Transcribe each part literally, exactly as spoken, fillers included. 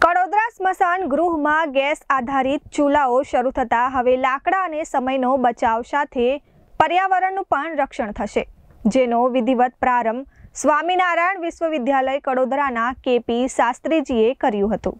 કડોદરા સ્મશાન ગૃહમાં ગેસ આધારિત ચૂલાઓ શરૂ થતા હવે લાકડા અને સમયનો બચાવ સાથે પર્યાવરણનું પણ રક્ષણ થશે, જેનો વિધિવત પ્રારંભ સ્વામિનારાયણ વિશ્વવિદ્યાલય કડોદરાના કેપી શાસ્ત્રીજીએ કર્યું હતું।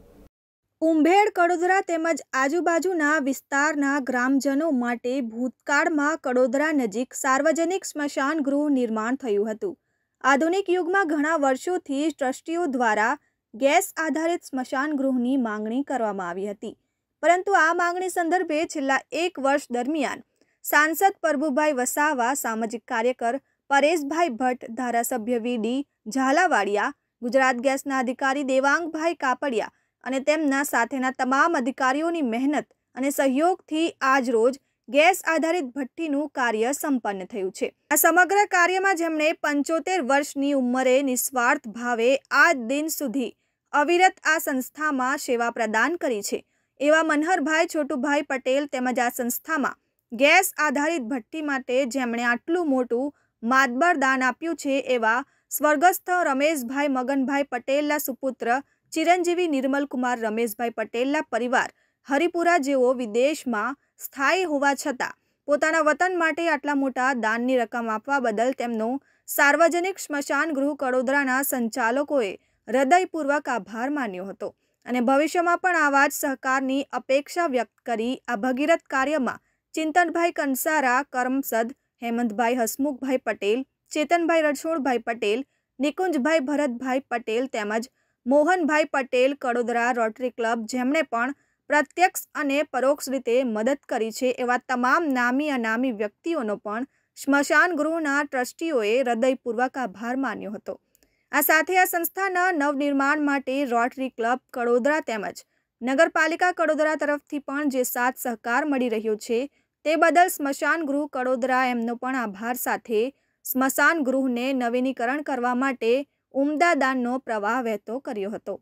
ઉંભેડ કડોદરા તેમજ આજુબાજુના વિસ્તારના ગ્રામજનો માટે ભૂતકાળમાં કડોદરા નજીક સાર્વજનિક સ્મશાન ગૃહ નિર્માણ થયું હતું। આધુનિક યુગમાં ઘણા વર્ષોથી ટ્રસ્ટીઓ દ્વારા ગેસ આધારિત સ્મશાન ગૃહની માંગણી કરવામાં આવી હતી, પરંતુ આ માંગણી સંદર્ભે છેલ્લા એક વર્ષ દરમિયાન સાંસદ પ્રભુભાઈ વસાવા, સામાજિક કાર્યકર પરેશભાઈ ભટ્ટ, ધારાસભ્ય વીડી ઝાલાવાડિયા, ગુજરાત ગેસના અધિકારી દેવાંગભાઈ કાપડિયા અને તેમના સાથેના તમામ અધિકારીઓની મહેનત અને સહયોગથી આજ રોજ ગેસ આધારિત ભઠ્ઠીનું કાર્ય સંપન્ન થયું છે। આ સમગ્ર કાર્યમાં જેમણે પંચોતેર વર્ષની ઉંમરે નિસ્વાર્થ ભાવે આજ દિન સુધી અવિરત આ સંસ્થામાં સેવા પ્રદાન કરી છે એવા મનહરભાઈ છોટુભાઈ પટેલ તેમજ આ સંસ્થામાં ગેસ આધારિત ભઠ્ઠી માટે જેમણે આટલું મોટું માતબર દાન આપ્યું છે એવા સ્વર્ગસ્થ રમેશભાઈ મગનભાઈ પટેલના સુપુત્ર ચિરંજીવી નિર્મલકુમાર રમેશભાઈ પટેલના પરિવાર હરિપુરા જેઓ વિદેશમાં સ્થાયી હોવા છતાં પોતાના વતન માટે આટલા મોટા દાનની રકમ આપવા બદલ તેમનો સાર્વજનિક સ્મશાન ગૃહ કડોદરાના સંચાલકોએ હૃદયપૂર્વક આભાર માન્યો હતો અને ભવિષ્યમાં પણ આવા જ સહકારની અપેક્ષા વ્યક્ત કરી આ ભગીરથ કાર્યમાં ચિંતનભાઈ કંસારા, કરમસદ, હેમંતભાઈ હસમુખભાઈ પટેલ, ચેતનભાઈ રણછોડભાઈ પટેલ, નિકુંજભાઈ ભરતભાઈ પટેલ તેમજ મોહનભાઈ પટેલ, કડોદરા રોટરી ક્લબ જેમણે પણ પ્રત્યક્ષ અને પરોક્ષ રીતે મદદ કરી છે એવા તમામ નામી અનામી વ્યક્તિઓનો પણ સ્મશાન ગૃહના ટ્રસ્ટીઓએ હૃદયપૂર્વક આભાર માન્યો હતો। આ સાથે આ સંસ્થાના નવનિર્માણ માટે રોટરી ક્લબ કડોદરા તેમજ નગરપાલિકા કડોદરા તરફથી પણ જે સાથ સહકાર મળી રહ્યો છે તે બદલ સ્મશાન ગૃહ કડોદરા એમનો પણ આભાર સાથે સ્મશાન ગૃહને નવીનીકરણ કરવા માટે ઉમદા દાનનો પ્રવાહ વહેતો કર્યો હતો।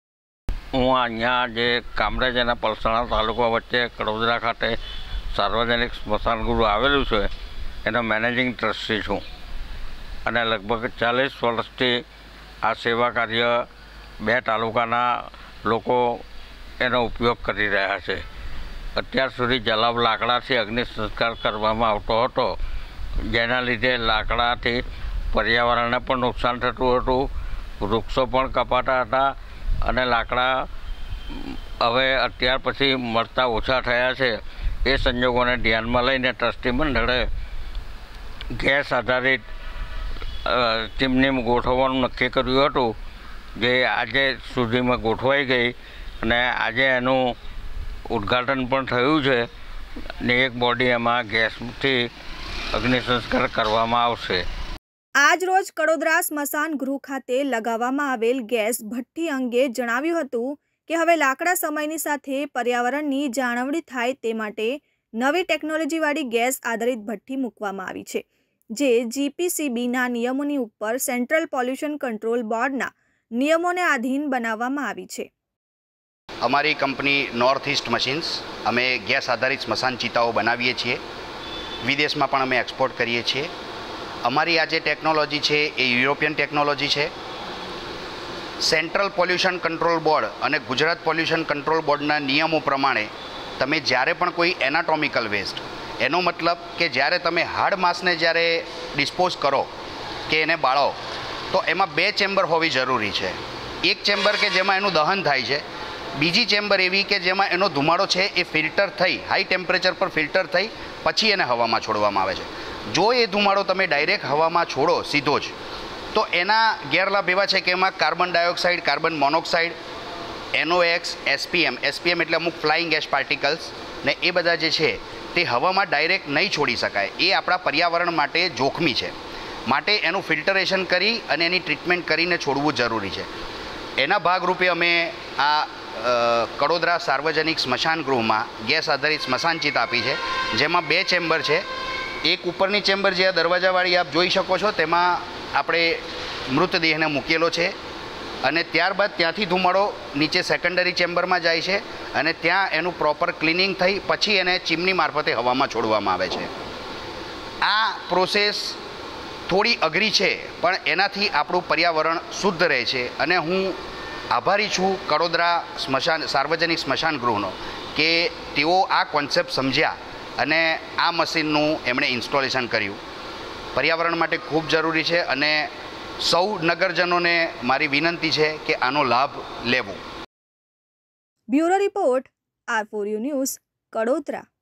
હું અહીંયા જે કામરેજ અને પલસાણા તાલુકા વચ્ચે કડોદરા ખાતે સાર્વજનિક સ્મશાન ગૃહ આવેલું છે એનો મેનેજિંગ ટ્રસ્ટી છું અને લગભગ ચાલીસ વર્ષથી આ સેવા કાર્ય બે તાલુકાના લોકો એનો ઉપયોગ કરી રહ્યા છે। અત્યાર સુધી જલાવ લાકડાથી અગ્નિ સંસ્કાર કરવામાં આવતો હતો, જેના લીધે લાકડાથી પર્યાવરણને પણ નુકસાન થતું હતું, વૃક્ષો પણ કપાતા હતા અને લાકડા હવે અત્યાર પછી મળતા ઓછા થયા છે। એ સંજોગોને ધ્યાનમાં લઈને ટ્રસ્ટી મંડળે ગેસ આધારિત ચીમની ગોઠવવાનું નક્કી કર્યું હતું, જે આજે સુધીમાં ગોઠવાઈ ગઈ અને આજે એનું ઉદ્ઘાટન પણ થયું છે ને એક બોડી એમાં ગેસથી અગ્નિ સંસ્કાર કરવામાં આવશે। આજ રોજ કડોદરા સ્મશાન ગૃહ ખાતે લગાવવામાં આવેલ ગેસ ભઠ્ઠી અંગે જણાવ્યું હતું કે હવે લાકડા સમયની સાથે પર્યાવરણની જાળવણી થાય તે માટે નવી ટેકનોલોજીવાળી ગેસ આધારિત ભઠ્ઠી મૂકવામાં આવી છે, જે જીપીસીબીના નિયમોની ઉપર સેન્ટ્રલ પોલ્યુશન કંટ્રોલ બોર્ડના નિયમોને આધીન બનાવવામાં આવી છે। અમારી કંપની નોર્થ ઇસ્ટ મશીન્સ અમે ગેસ આધારિત સ્મશાન ચિતાઓ બનાવીએ છીએ, વિદેશમાં પણ અમે એક્સપોર્ટ કરીએ છીએ। અમારી આ જે ટેકનોલોજી છે એ યુરોપિયન ટેકનોલોજી છે। સેન્ટ્રલ પોલ્યુશન કંટ્રોલ બોર્ડ અને ગુજરાત પોલ્યુશન કંટ્રોલ બોર્ડના નિયમો પ્રમાણે તમે જ્યારે પણ કોઈ એનાટોમિકલ વેસ્ટ, એનો મતલબ કે જ્યારે તમે હાડ માંસને જ્યારે ડિસ્પોઝ કરો કે એને બાળો તો એમાં બે ચેમ્બર હોવી જરૂરી છે। એક ચેમ્બર કે જેમાં એનું દહન થાય છે, બીજી ચેમ્બર એવી કે જેમાં એનો ધુમાડો છે એ ફિલ્ટર થઈ હાઈ ટેમ્પરેચર પર ફિલ્ટર થઈ પછી એને હવામાં છોડવામાં આવે છે। જો એ ધુમાડો તમે ડાયરેક્ટ હવામાં છોડો સીધો જ તો એના ગેરલાભ એવા છે કે એમાં carbon dioxide, carbon monoxide, NOx, SPM SPM એટલે અમુક ફ્લાઇંગ એશ પાર્ટિકલ્સ ને એ બધા જે છે તે હવામાં ડાયરેક્ટ નહીં છોડી શકાય। એ આપણા પર્યાવરણ માટે જોખમી છે, માટે એનું ફિલ્ટરેશન કરી અને એની ટ્રીટમેન્ટ કરીને છોડવું જરૂરી છે। એના ભાગરૂપે અમે આ કડોદરા સાર્વજનિક સ્મશાન ગૃહમાં ગેસ આધારિત સ્મશાન ચિતા આપી છે, જેમાં બે ચેમ્બર છે। એક ઉપરની ચેમ્બર જે આ દરવાજાવાળી આપ જોઈ શકો છો તેમાં આપણે મૃતદેહને મૂકેલો છે અને ત્યારબાદ ત્યાંથી ધુમાડો નીચે સેકન્ડરી ચેમ્બરમાં જાય છે અને ત્યાં એનું પ્રોપર ક્લિનિંગ થઈ પછી એને ચીમની મારફતે હવામાં છોડવામાં આવે છે। આ પ્રોસેસ થોડી અઘરી છે પણ એનાથી આપણું પર્યાવરણ શુદ્ધ રહે છે અને હું આભારી છું કડોદરા સ્મશાન સાર્વજનિક સ્મશાન ગૃહનો કે તેઓ આ કોન્સેપ્ટ સમજ્યા અને આ મશીનનું એમણે ઇન્સ્ટોલેશન કર્યું. પર્યાવરણ માટે ખૂબ જરૂરી છે અને સૌ નગરજનોને મારી વિનંતી છે કે આનો લાભ લેવો. Bureau report R for you news, Kadodara.